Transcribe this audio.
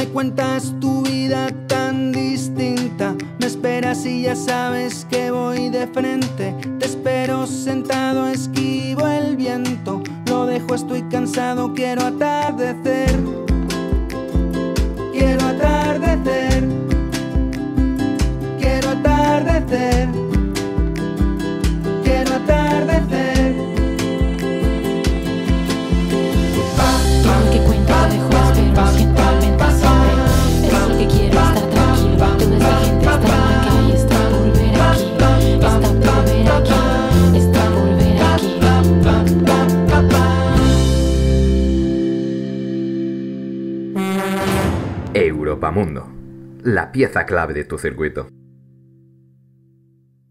cuentas tu vida tan distinta. Me esperas y ya sabes que voy de frente. Te espero sentado, esquivo el viento. Lo dejo, estoy cansado, quiero atardecer. Quiero atardecer. Quiero atardecer. Quiero atardecer. Todo lo que cuento lo dejo, espero, siento, mente siempre. Es lo que quiero, estar tranquilo. Toda esta gente está en la calle, está por ver aquí. Está por ver aquí, está por ver aquí. Europamundo, la pieza clave de tu circuito.